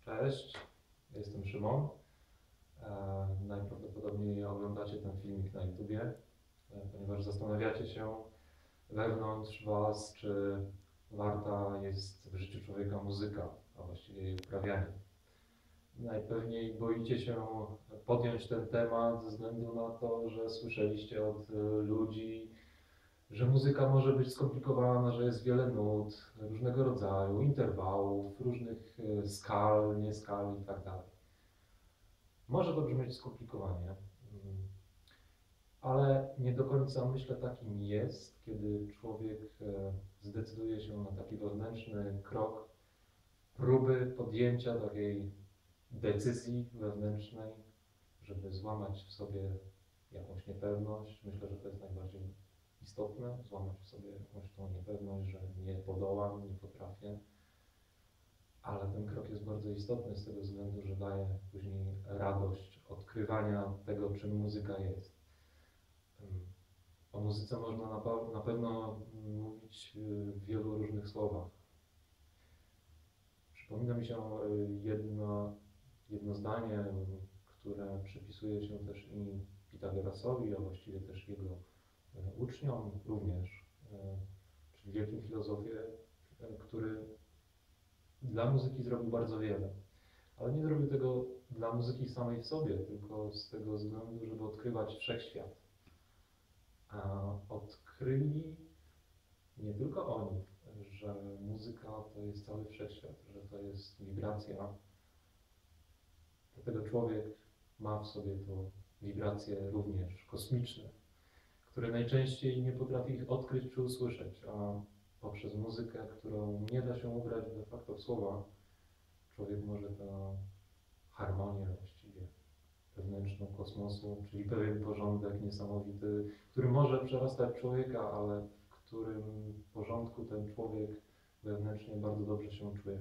Cześć, jestem Szymon. Najprawdopodobniej oglądacie ten filmik na YouTubie, ponieważ zastanawiacie się wewnątrz Was, czy warta jest w życiu człowieka muzyka, a właściwie jej uprawianie. Najpewniej boicie się podjąć ten temat ze względu na to, że słyszeliście od ludzi, że muzyka może być skomplikowana, że jest wiele nut różnego rodzaju, interwałów, różnych skal, nieskal i tak dalej. Może to brzmieć skomplikowanie, ale nie do końca myślę takim jest, kiedy człowiek zdecyduje się na taki wewnętrzny krok próby podjęcia takiej decyzji wewnętrznej, żeby złamać w sobie jakąś niepewność. Myślę, że to jest najbardziej istotne, złamać w sobie jakąś tą niepewność, że nie podołam, nie potrafię. Ale ten krok jest bardzo istotny z tego względu, że daje później radość odkrywania tego, czym muzyka jest. O muzyce można na pewno mówić w wielu różnych słowach. Przypomina mi się jedno zdanie, które przypisuje się też i Pitagorasowi, a właściwie też jego uczniom również, czyli wielkim filozofie, który dla muzyki zrobił bardzo wiele. Ale nie zrobił tego dla muzyki samej w sobie, tylko z tego względu, żeby odkrywać wszechświat. A odkryli nie tylko oni, że muzyka to jest cały wszechświat, że to jest wibracja. Dlatego człowiek ma w sobie to wibracje również kosmiczne, które najczęściej nie potrafi ich odkryć czy usłyszeć, a poprzez muzykę, którą nie da się ubrać de facto w słowa, człowiek może tę harmonię właściwie wewnętrzną kosmosu, czyli pewien porządek niesamowity, który może przerastać człowieka, ale w którym porządku ten człowiek wewnętrznie bardzo dobrze się czuje.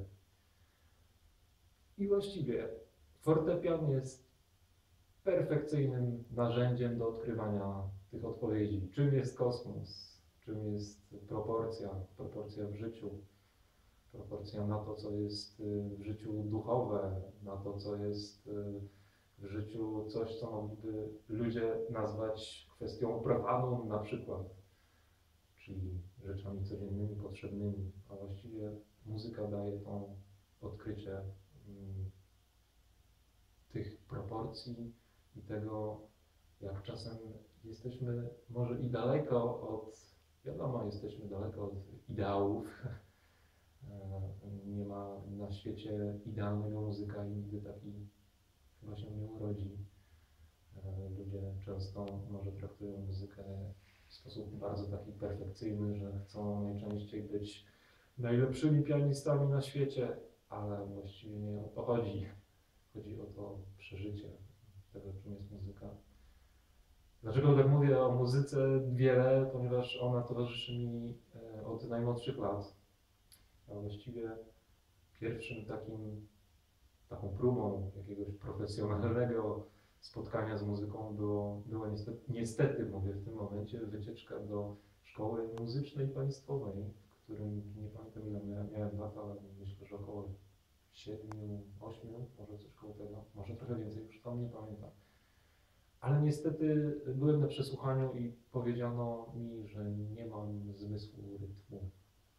I właściwie fortepian jest perfekcyjnym narzędziem do odkrywania tych odpowiedzi. Czym jest kosmos? Czym jest proporcja w życiu, proporcja na to, co jest w życiu duchowe, na to, co jest w życiu coś, co mogliby ludzie nazwać kwestią profanum na przykład, czyli rzeczami codziennymi, potrzebnymi, a właściwie muzyka daje to odkrycie tych proporcji i tego, jak czasem jesteśmy może i daleko od, wiadomo, jesteśmy daleko od ideałów. Nie ma na świecie idealnego muzyka i nigdy taki chyba się nie urodzi. Ludzie często może traktują muzykę w sposób bardzo taki perfekcyjny, że chcą najczęściej być najlepszymi pianistami na świecie, ale właściwie nie o to chodzi. Chodzi o to przeżycie tego, czym jest muzyka. Dlaczego tak mówię o muzyce wiele? Ponieważ ona towarzyszy mi od najmłodszych lat. A właściwie pierwszym taką próbą jakiegoś profesjonalnego spotkania z muzyką była niestety mówię w tym momencie, wycieczka do szkoły muzycznej państwowej, w którym nie pamiętam ile miałem lat, ale myślę, że około 7, 8, może coś koło tego, może trochę więcej, już tam nie pamiętam. Ale niestety byłem na przesłuchaniu i powiedziano mi, że nie mam zmysłu rytmu.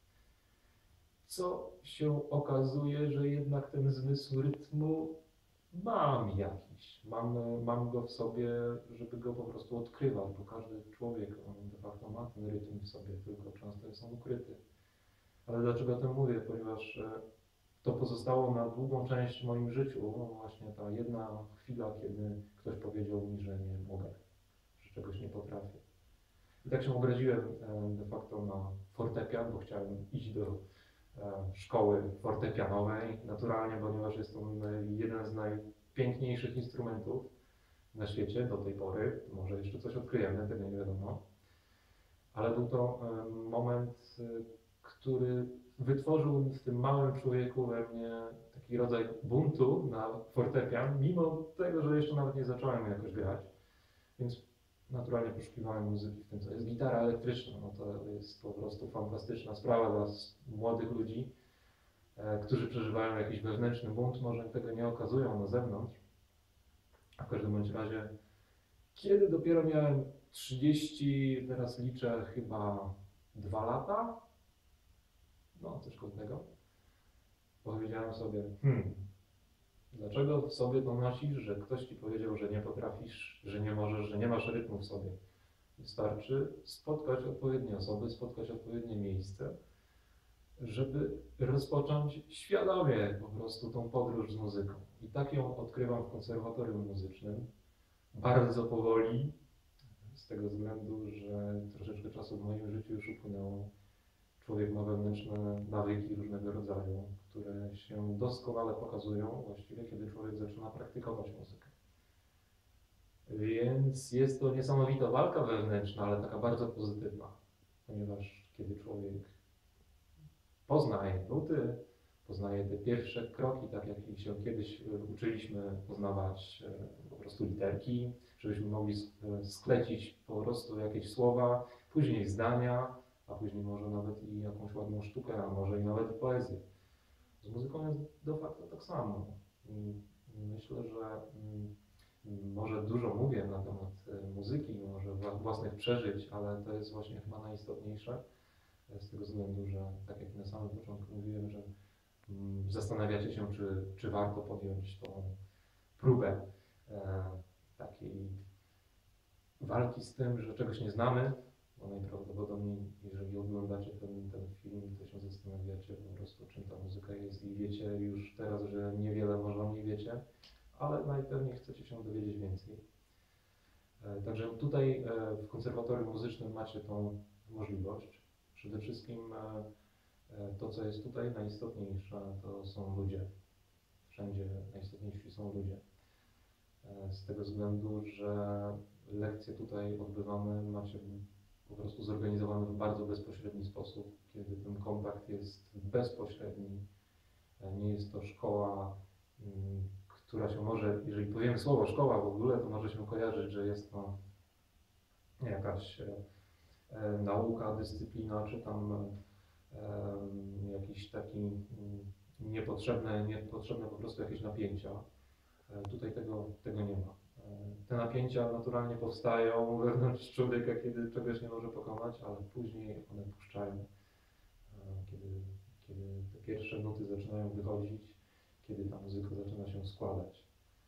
Co się okazuje, że jednak ten zmysł rytmu mam jakiś. Mam go w sobie, żeby go po prostu odkrywać, bo każdy człowiek, on de facto ma ten rytm w sobie, tylko często jest on ukryty. Ale dlaczego o tym mówię? Ponieważ to pozostało na długą część w moim życiu, no właśnie ta jedna chwila, kiedy ktoś powiedział mi, że nie mogę, że czegoś nie potrafię. I tak się obraziłem de facto na fortepian, bo chciałem iść do szkoły fortepianowej, naturalnie, ponieważ jest to jeden z najpiękniejszych instrumentów na świecie do tej pory. Może jeszcze coś odkryjemy, tego nie wiadomo. Ale był to moment, który wytworzył w tym małym człowieku we mnie taki rodzaj buntu na fortepian, mimo tego, że jeszcze nawet nie zacząłem jakoś grać. Więc naturalnie poszukiwałem muzyki w tym, co jest gitara elektryczna. No to jest po prostu fantastyczna sprawa dla młodych ludzi. którzy przeżywają jakiś wewnętrzny bunt, może tego nie okazują na zewnątrz. A w każdym bądź razie, kiedy dopiero miałem 30, teraz liczę chyba 2 lata, no coś koło tego, powiedziałem sobie, dlaczego w sobie to nosisz, że ktoś ci powiedział, że nie potrafisz, że nie możesz, że nie masz rytmu w sobie. Wystarczy spotkać odpowiednie osoby, spotkać odpowiednie miejsce, żeby rozpocząć świadomie po prostu tą podróż z muzyką. I tak ją odkrywam w konserwatorium muzycznym. Bardzo powoli, z tego względu, że troszeczkę czasu w moim życiu już upłynęło. Człowiek ma wewnętrzne nawyki różnego rodzaju, które się doskonale pokazują właściwie, kiedy człowiek zaczyna praktykować muzykę. Więc jest to niesamowita walka wewnętrzna, ale taka bardzo pozytywna, ponieważ kiedy człowiek poznaje nuty, poznaje te pierwsze kroki, tak jak się kiedyś uczyliśmy poznawać po prostu literki, żebyśmy mogli sklecić po prostu jakieś słowa, później zdania, a później może nawet i jakąś ładną sztukę, a może i nawet poezję. Z muzyką jest de facto tak samo. I myślę, że może dużo mówię na temat muzyki, może własnych przeżyć, ale to jest właśnie chyba najistotniejsze z tego względu, że tak jak na samym początku mówiłem, że zastanawiacie się, czy warto podjąć tą próbę takiej walki z tym, że czegoś nie znamy, bo najprawdopodobniej, jeżeli oglądacie ten film, to się zastanawiacie po prostu, czym ta muzyka jest i wiecie już teraz, że niewiele może o niej wiecie, ale najpewniej chcecie się dowiedzieć więcej. Także tutaj w konserwatorium muzycznym macie tą możliwość. Przede wszystkim to, co jest tutaj najistotniejsze, to są ludzie. Wszędzie najistotniejsi są ludzie. Z tego względu, że lekcje tutaj odbywamy, macie po prostu zorganizowane w bardzo bezpośredni sposób, kiedy ten kontakt jest bezpośredni. Nie jest to szkoła, która się może, jeżeli powiemy słowo szkoła w ogóle, to może się kojarzyć, że jest to jakaś nauka, dyscyplina, czy tam jakiś taki niepotrzebne po prostu jakieś napięcia. Tutaj tego nie ma. Te napięcia naturalnie powstają wewnątrz człowieka, kiedy czegoś nie może pokonać, ale później one puszczają, kiedy te pierwsze nuty zaczynają wychodzić, kiedy ta muzyka zaczyna się składać.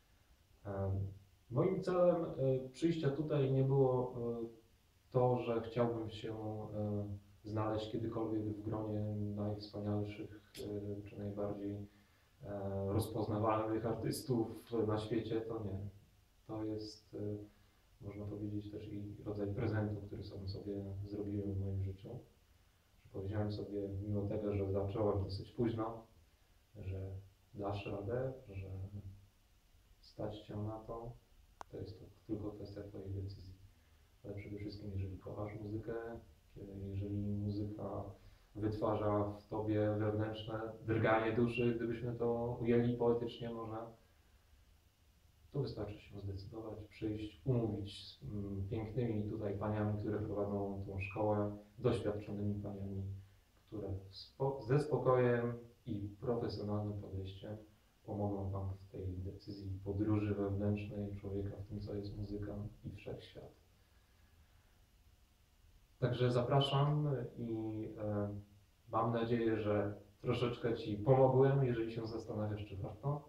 Moim celem przyjścia tutaj nie było to, że chciałbym się znaleźć kiedykolwiek w gronie najwspanialszych czy najbardziej rozpoznawalnych artystów na świecie, to nie. To jest, można powiedzieć, też i rodzaj prezentu, który sam sobie zrobiłem w moim życiu. Że powiedziałem sobie, mimo tego, że zacząłem dosyć późno, że dasz radę, że stać cię na to, to jest to tylko kwestia twojej decyzji. Ale przede wszystkim, jeżeli kochasz muzykę, jeżeli muzyka wytwarza w tobie wewnętrzne drganie duszy, gdybyśmy to ujęli poetycznie może, to wystarczy się zdecydować, przyjść, umówić z pięknymi tutaj paniami, które prowadzą tą szkołę, doświadczonymi paniami, które ze spokojem i profesjonalnym podejściem pomogą wam w tej decyzji podróży wewnętrznej człowieka w tym, co jest muzyka i wszechświat. Także zapraszam i mam nadzieję, że troszeczkę ci pomogłem, jeżeli się zastanawiasz, czy warto.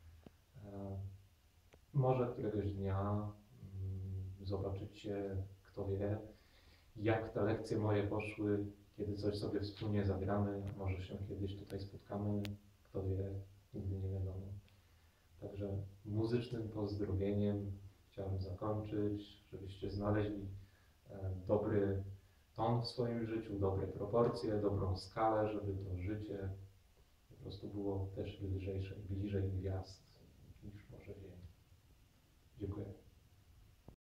Może któregoś dnia zobaczycie, kto wie, jak te lekcje moje poszły, kiedy coś sobie wspólnie zagramy, może się kiedyś tutaj spotkamy, kto wie, nigdy nie wiadomo. Także muzycznym pozdrowieniem chciałem zakończyć, żebyście znaleźli dobry ton w swoim życiu, dobre proporcje, dobrą skalę, żeby to życie po prostu było też lżejsze, bliżej gwiazd niż może Ziemi. Dziękuję.